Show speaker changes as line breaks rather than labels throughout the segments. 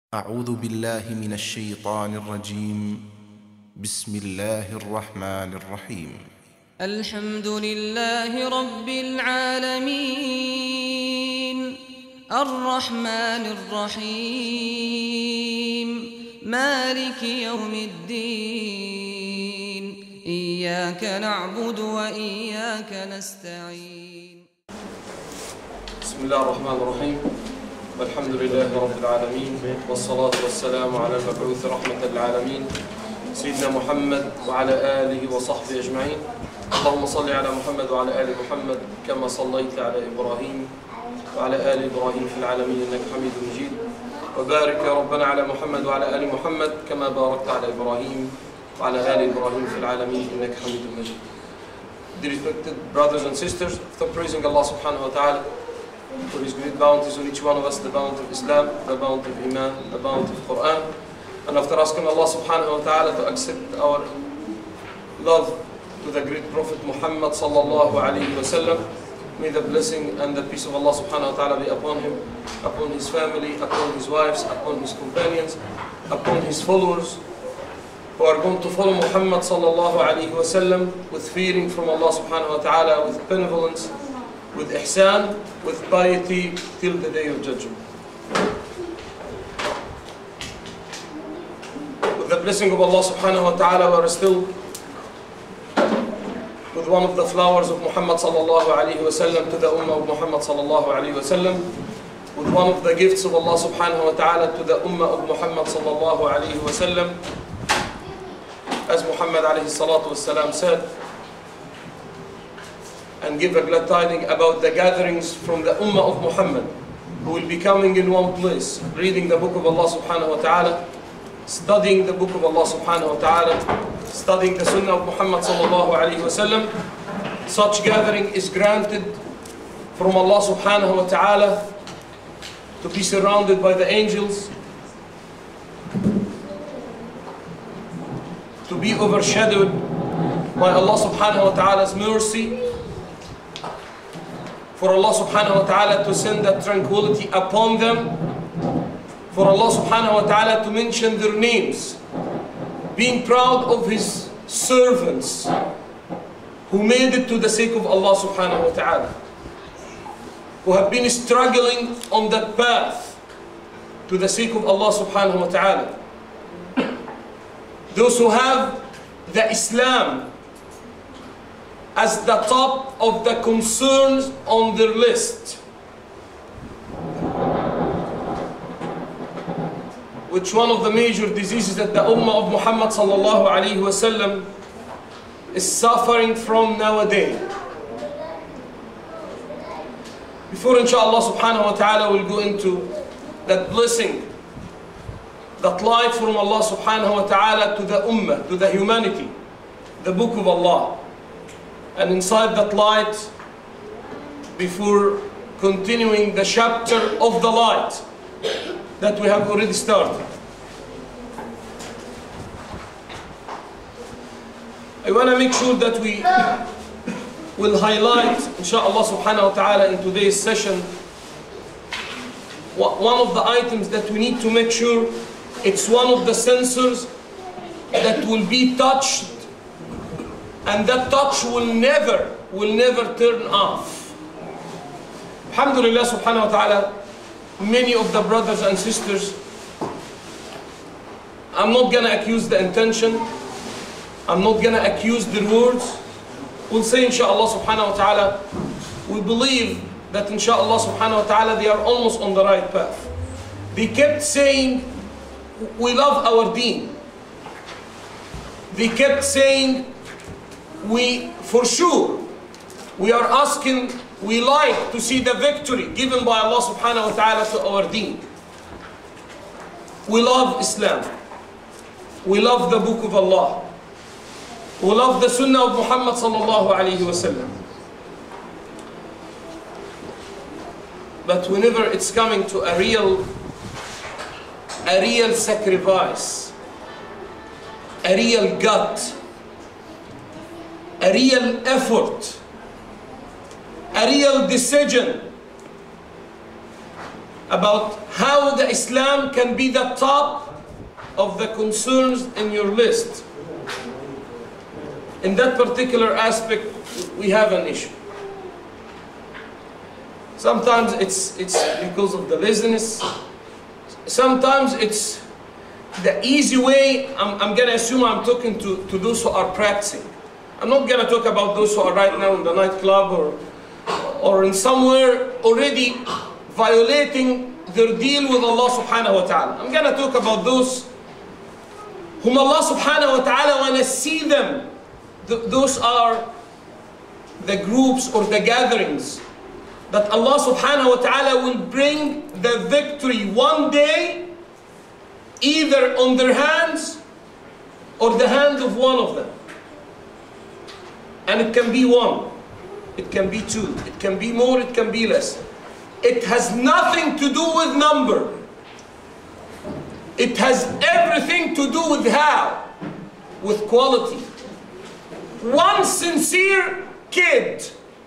أعوذ بالله من الشيطان الرجيم. بسم الله الرحمن الرحيم.
الحمد لله رب العالمين الرحمن الرحيم مالك يوم الدين إياك نعبد وإياك نستعين.
بسم الله الرحمن الرحيم. والحمد لله رب العالمين، والصلاة والسلام على المبعوث رحمة للعالمين سيدنا محمد وعلى آله وصحبه أجمعين. اللهم صل على محمد وعلى آل محمد كما صليت على إبراهيم وعلى آل إبراهيم في العالمين إنك حميد مجيد. وبارك يا ربنا على محمد وعلى آل محمد كما باركت على إبراهيم وعلى آل إبراهيم في العالمين إنك حميد مجيد. Dear respected brothers and sisters, after praising Allah subhanahu wa ta'ala for His great bounties on each one of us, the bounty of Islam, the bounty of Iman, the bounty of Quran, and after asking Allah subhanahu wa ta'ala to accept our love to the great Prophet Muhammad sallallahu alayhi wa sallam, may the blessing and the peace of Allah subhanahu wa ta'ala be upon him, upon his family, upon his wives, upon his companions, upon his followers who are going to follow Muhammad sallallahu alayhi wa sallam with fearing from Allah subhanahu wa ta'ala, with benevolence, with ihsan, with piety till the day of judgment. With the blessing of Allah subhanahu wa ta'ala, we are still with one of the flowers of Muhammad sallallahu alayhi wa sallam to the ummah of Muhammad sallallahu alayhi wa sallam, with one of the gifts of Allah subhanahu wa ta'ala to the ummah of Muhammad sallallahu alayhi wa sallam. As Muhammad alayhi salatu wasalam said, and give a glad tidings about the gatherings from the ummah of Muhammad who will be coming in one place, reading the book of Allah subhanahu wa ta'ala, studying the book of Allah subhanahu wa ta'ala, studying the sunnah of Muhammad sallallahu alayhi wa sallam. Such gathering is granted from Allah subhanahu wa ta'ala to be surrounded by the angels, to be overshadowed by Allah subhanahu wa ta'ala's mercy, for Allah subhanahu wa ta'ala to send that tranquility upon them, for Allah subhanahu wa ta'ala to mention their names, being proud of His servants who made it to the sake of Allah subhanahu wa ta'ala, who have been struggling on that path to the sake of Allah subhanahu wa ta'ala. Those who have the Islam as the top of the concerns on their list, which one of the major diseases that the ummah of Muhammad sallallahu alayhi wa sallam is suffering from nowadays. Before inshallah subhanahu wa ta'ala we'll go into that blessing, that light from Allah subhanahu wa ta'ala to the ummah, to the humanity, the book of Allah. And inside that light, before continuing the chapter of the light that we have already started, I want to make sure that we will highlight, inshaAllah subhanahu wa ta'ala, in today's session, one of the items that we need to make sure it's one of the sensors that will be touched, and that touch will never turn off. Alhamdulillah subhanahu wa ta'ala, many of the brothers and sisters, I'm not going to accuse the intention, I'm not going to accuse their words. We'll say inshaAllah subhanahu wa ta'ala, we believe that inshaAllah subhanahu wa ta'ala they are almost on the right path. They kept saying, we love our deen. They kept saying, for sure, we are asking, we like to see the victory given by Allah subhanahu wa ta'ala to our deen. We love Islam. We love the book of Allah. We love the sunnah of Muhammad sallallahu alayhi wa sallam. But whenever it's coming to a real sacrifice, a real gut, a real effort, a real decision, about how the Islam can be the top of the concerns in your list. In that particular aspect, we have an issue. Sometimes it's because of the laziness. Sometimes it's the easy way. I'm going to assume I'm talking to those who are practicing. I'm not going to talk about those who are right now in the nightclub or in somewhere already violating their deal with Allah subhanahu wa ta'ala. I'm going to talk about those whom Allah subhanahu wa ta'ala want to see them. Those are the groups or the gatherings that Allah subhanahu wa ta'ala will bring the victory one day, either on their hands or the hand of one of them. And it can be one, it can be two, it can be more, it can be less. It has nothing to do with number. It has everything to do with how, with quality. One sincere kid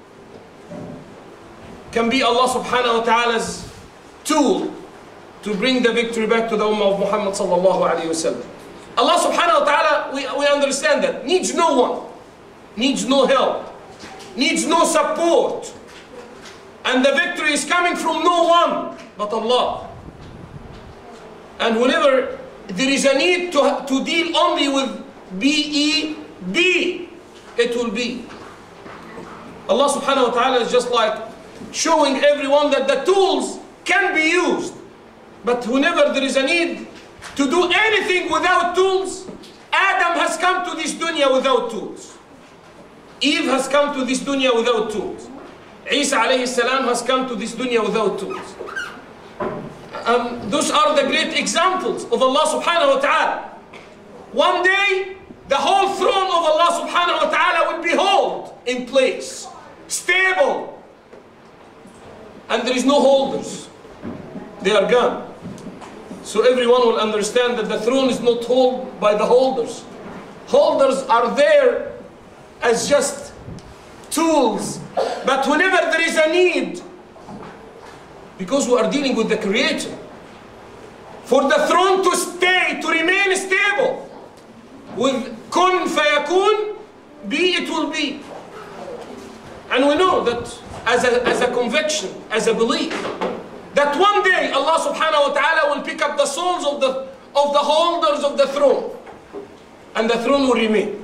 can be Allah subhanahu wa ta'ala's tool to bring the victory back to the ummah of Muhammad sallallahu alayhi wa sallam. Allah subhanahu wa ta'ala, we understand that, needs no one, needs no help, needs no support. And the victory is coming from no one but Allah. And whenever there is a need to deal only with B-E-B, it will be. Allah subhanahu wa ta'ala is just like showing everyone that the tools can be used. But whenever there is a need to do anything without tools, Adam has come to this dunya without tools. Eve has come to this dunya without tools. Isa alayhi salam has come to this dunya without tools. Those are the great examples of Allah subhanahu wa ta'ala. One day, the whole throne of Allah subhanahu wa ta'ala will be held in place, stable. And there is no holders. They are gone. So everyone will understand that the throne is not held by the holders. Holders are there as just tools. But whenever there is a need, because we are dealing with the Creator, for the throne to stay, to remain stable, with kun fayakun, be it will be. And we know that as a conviction, as a belief, that one day Allah subhanahu wa ta'ala will pick up the souls of the holders of the throne, and the throne will remain.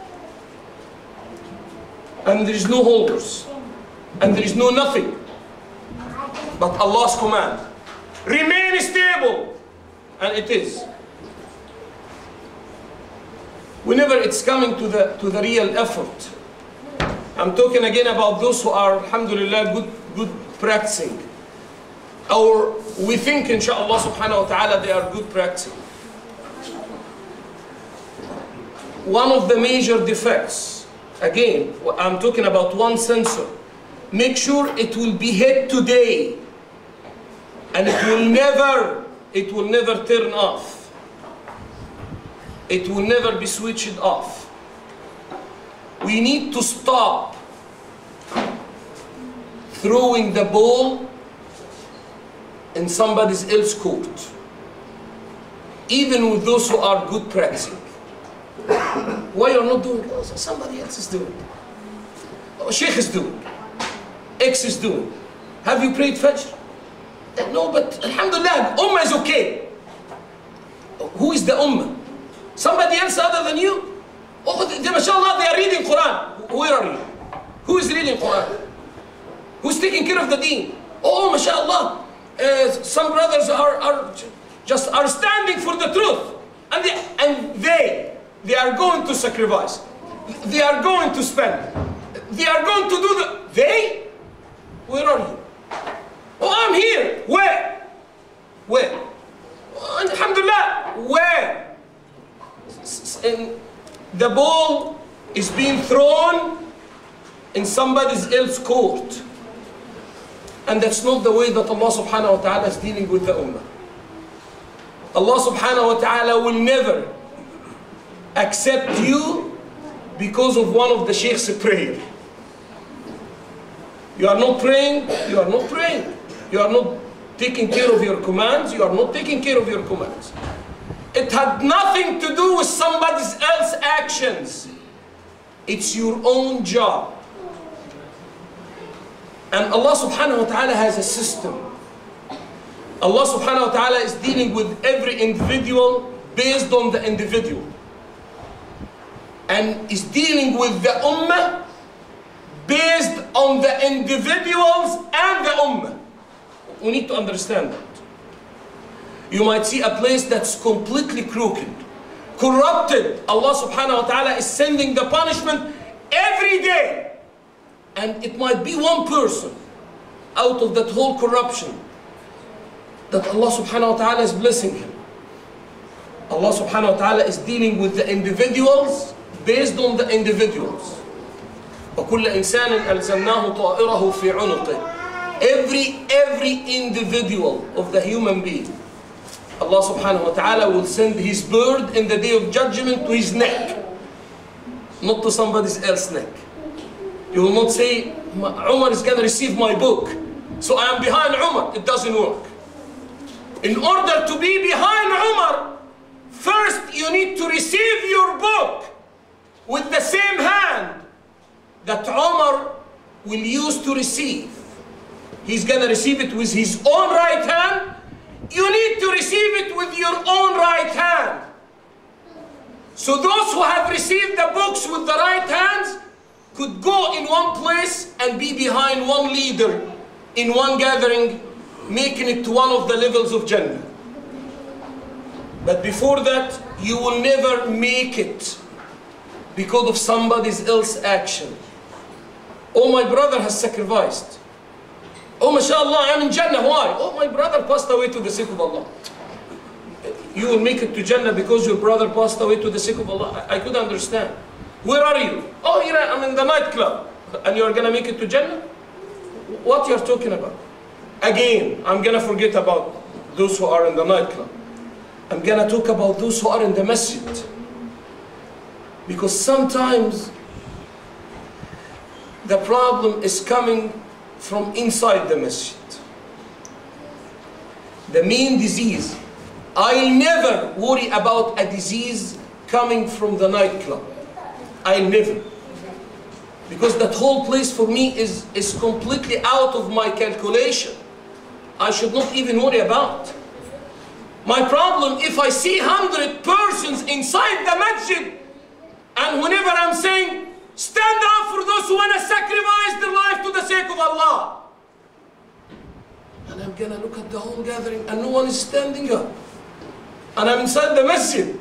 And there is no holders, and there is no nothing but Allah's command. Remain stable, and it is. Whenever it's coming to the real effort, I'm talking again about those who are, alhamdulillah, good practicing. Or we think, inshaAllah subhanahu wa ta'ala, they are good practicing. One of the major defects, again, I'm talking about one sensor. Make sure it will be hit today, and it will never turn off. It will never be switched off. We need to stop throwing the ball in somebody else's court, even with those who are good practicing. Why you're not doing it? Somebody else is doing it. Sheikh is doing it. X is doing it. Have you prayed Fajr? No, but alhamdulillah, Ummah is okay. Who is the Ummah? Somebody else other than you? Oh, mashallah, they are reading Quran. Where are you? Who is reading Quran? Who's taking care of the deen? Oh, mashallah, some brothers are standing for the truth. And they are going to sacrifice. They are going to spend. They are going to do they? Where are you? Oh, I'm here. Where? Where? Alhamdulillah. Where? And the ball is being thrown in somebody else's court. And that's not the way that Allah subhanahu wa ta'ala is dealing with the ummah. Allah subhanahu wa ta'ala will never accept you because of one of the sheikh's prayer. You are not praying, you are not praying. You are not taking care of your commands, you are not taking care of your commands. It had nothing to do with somebody else's actions. It's your own job. And Allah subhanahu wa ta'ala has a system. Allah subhanahu wa ta'ala is dealing with every individual based on the individual. And is dealing with the ummah based on the individuals and the ummah. We need to understand that. You might see a place that's completely crooked, corrupted. Allah subhanahu wa ta'ala is sending the punishment every day. And it might be one person out of that whole corruption that Allah subhanahu wa ta'ala is blessing him. Allah subhanahu wa ta'ala is dealing with the individuals based on the individuals. وَكُلَّ إِنسَانٍ أَلْزَمْنَاهُ طَائِرَهُ فِي عُنُقِهِ. Every individual of the human being, Allah subhanahu wa ta'ala will send his bird in the day of judgment to his neck, not to somebody else's neck. You will not say, Umar is going to receive my book, so I am behind Umar. It doesn't work. In order to be behind Umar, first you need to receive your book with the same hand that Umar will use to receive. He's going to receive it with his own right hand. You need to receive it with your own right hand. So those who have received the books with the right hands could go in one place and be behind one leader in one gathering, making it to one of the levels of Jannah. But before that, you will never make it because of somebody else's action. Oh, my brother has sacrificed. Oh, mashallah, I'm in Jannah. Why? Oh, my brother passed away to the sake of Allah. You will make it to Jannah because your brother passed away to the sake of Allah. I could understand. Where are you? Oh, here I'm in the nightclub. And you're going to make it to Jannah? What you're talking about? Again, I'm going to forget about those who are in the nightclub. I'm going to talk about those who are in the masjid. Because sometimes the problem is coming from inside the masjid. The main disease. I'll never worry about a disease coming from the nightclub. I'll never. Because that whole place for me is completely out of my calculation. I should not even worry about. My problem, if I see 100 persons inside the masjid, and whenever I'm saying, stand up for those who want to sacrifice their life to the sake of Allah. And I'm going to look at the whole gathering and no one is standing up. And I'm inside the masjid.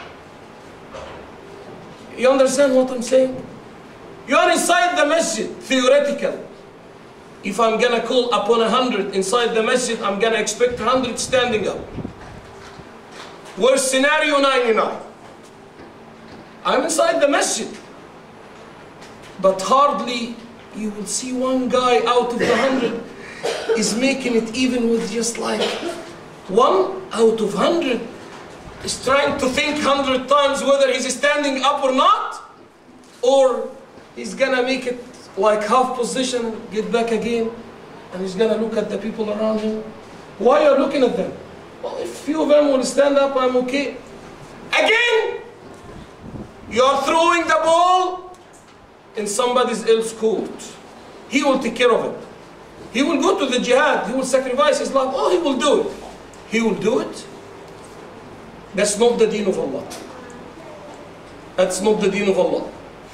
You understand what I'm saying? You are inside the masjid, theoretically. If I'm going to call upon 100 inside the masjid, I'm going to expect 100 standing up. Worst scenario, 99. I'm inside the masjid. But hardly you will see one guy out of the 100 is making it even with just like one out of 100 is trying to think 100 times whether he's standing up or not, or he's gonna make it like half position, get back again, and he's gonna look at the people around him. Why are you looking at them? Well, if few of them will stand up, I'm okay. Again, you're throwing the ball in somebody else's court. He will take care of it. He will go to the jihad. He will sacrifice his life. Oh, he will do it. He will do it. That's not the deen of Allah. That's not the deen of Allah.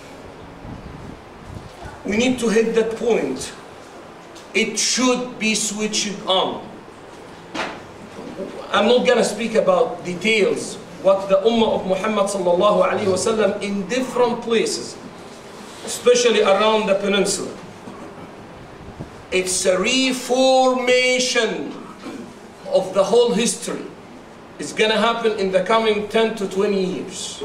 We need to hit that point. It should be switched on. I'm not going to speak about details, what the Ummah of Muhammad sallallahu alaihi wasallam in different places, especially around the peninsula. It's a reformation of the whole history. It's going to happen in the coming 10 to 20 years.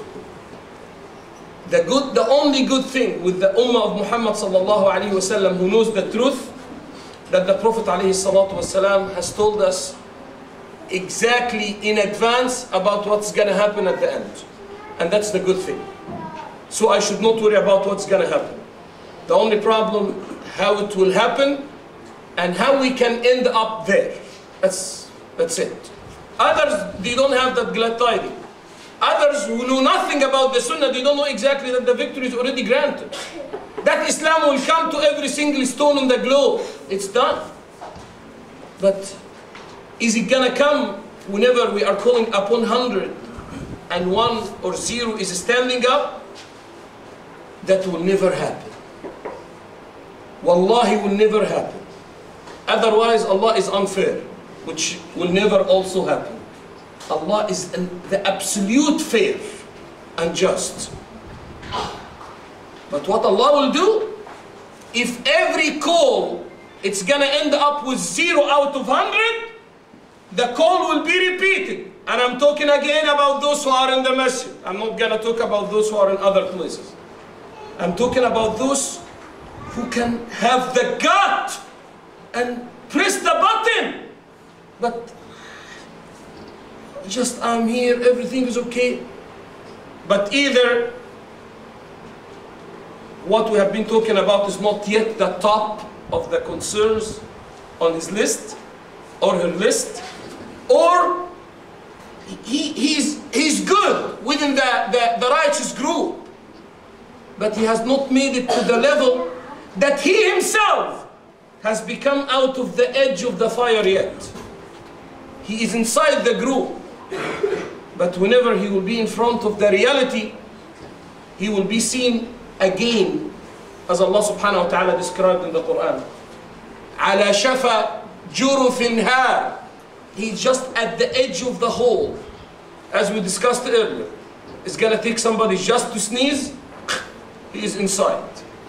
The only good thing with the Ummah of Muhammad sallallahu alaihi wasallam who knows the truth, that the Prophet alaihi salatu wasalam has told us exactly in advance about what's going to happen at the end. And that's the good thing. So I should not worry about what's going to happen. The only problem, how it will happen and how we can end up there. That's it. Others, they don't have that glad tiding. Others who know nothing about the Sunnah, they don't know exactly that the victory is already granted. That Islam will come to every single stone on the globe. It's done. But is it gonna come whenever we are calling upon 100 and 1 or 0 is standing up? That will never happen. Wallahi, will never happen. Otherwise, Allah is unfair, which will never also happen. Allah is the absolute fair and just. But what Allah will do, if every call it's gonna end up with 0 out of 100, the call will be repeated. And I'm talking again about those who are in the masjid. I'm not gonna talk about those who are in other places. I'm talking about those who can have the gut and press the button. But just I'm here, everything is okay. But either what we have been talking about is not yet the top of the concerns on his list or her list, or he's good within the righteous group, but he has not made it to the level that he himself has become out of the edge of the fire yet. He is inside the group, but whenever he will be in front of the reality, he will be seen again, as Allah subhanahu wa ta'ala described in the Quran. عَلَى شَفَى جُرُفٍ هَارٍ. He's just at the edge of the hole. As we discussed earlier, it's going to take somebody just to sneeze, he is inside.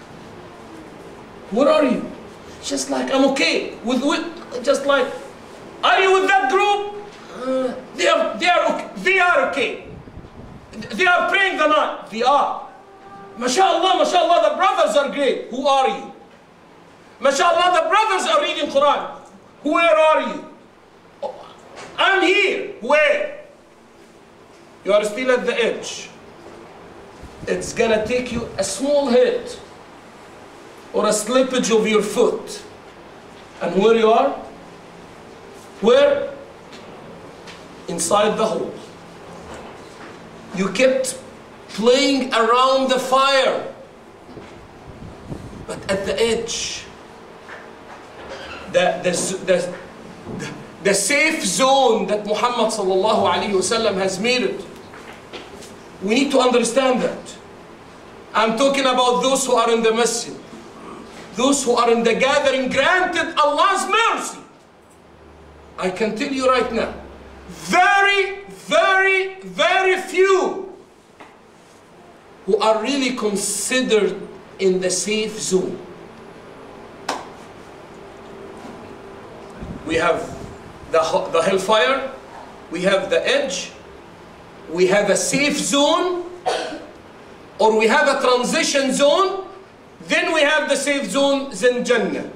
Where are you? Just like, I'm okay. Just like, are you with that group? They are okay. They are okay. They are praying the night. They are. MashaAllah, MashaAllah, the brothers are great. Who are you? MashaAllah, the brothers are reading Quran. Where are you? I'm here. Where? You are still at the edge. It's gonna take you a small hit or a slippage of your foot. And where you are? Where? Inside the hole. You kept playing around the fire, but at the edge, the safe zone that Muhammad sallallahu alaihi wasallam has made it. We need to understand that. I'm talking about those who are in the masjid, those who are in the gathering granted Allah's mercy. I can tell you right now, very, very, very few who are really considered in the safe zone. We have the hellfire, we have the edge, we have a safe zone, or we have a transition zone, then we have the safe zone, then Jannah.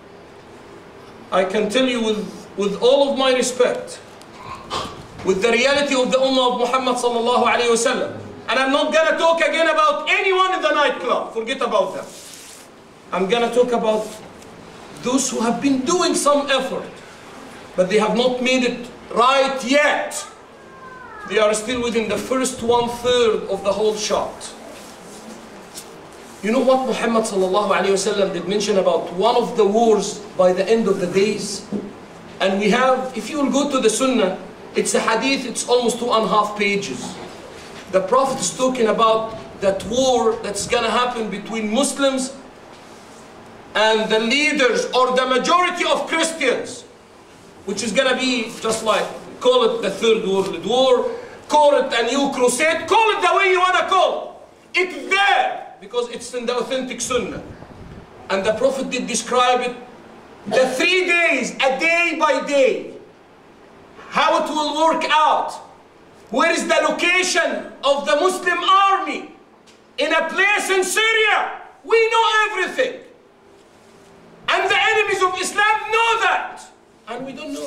I can tell you with all of my respect, with the reality of the Ummah of Muhammad sallallahu alayhi wa sallam, and I'm not going to talk again about anyone in the nightclub, forget about that. I'm going to talk about those who have been doing some effort, but they have not made it right yet. They are still within the first 1/3 of the whole shot. You know what Muhammad sallallahu alayhi wa sallam did mention about one of the wars by the end of the days? And we have, if you will go to the Sunnah, it's a hadith, it's almost 2.5 pages. The Prophet is talking about that war that's going to happen between Muslims and the leaders or the majority of Christians, which is going to be just like, call it the Third World War, call it a new crusade, call it the way you want to call it. It's there because it's in the authentic Sunnah. And the Prophet did describe it, the 3 days, a day by day, how it will work out. Where is the location of the Muslim army? In a place in Syria. We know everything. And the enemies of Islam know that. And we don't know.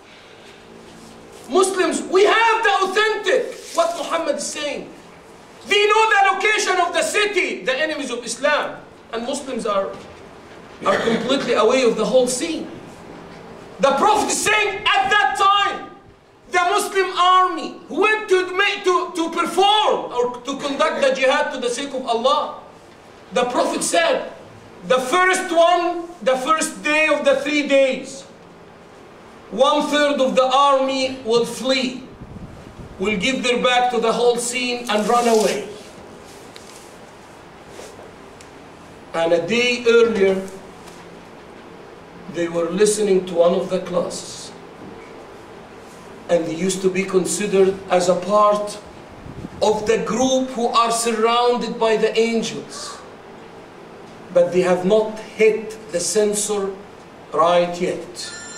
Muslims, we have the authentic, what Muhammad is saying. They know the location of the city, the enemies of Islam. And Muslims are completely away of the whole scene. The Prophet is saying at that time, the Muslim army who went to perform or to conduct the jihad to the sake of Allah, the Prophet said, the first day of the 3 days, 1/3 of the army will flee, will give their back to the whole scene and run away. And a day earlier, they were listening to one of the classes. And they used to be considered as a part of the group who are surrounded by the angels. But they have not hit the censor right yet.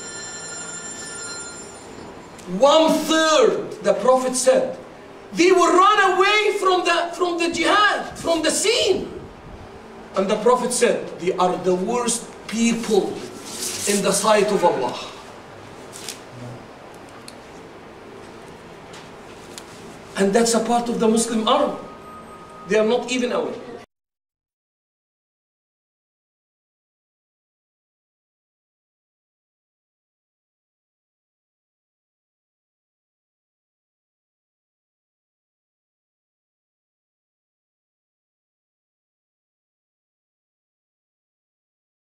1/3, the Prophet said, they will run away from the jihad, from the scene. And the Prophet said, they are the worst people in the sight of Allah. And that's a part of the Muslim army. They are not even aware.